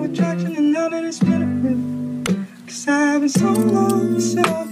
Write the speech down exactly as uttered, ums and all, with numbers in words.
attraction and now that it's been a minute. Cause I've been so long, so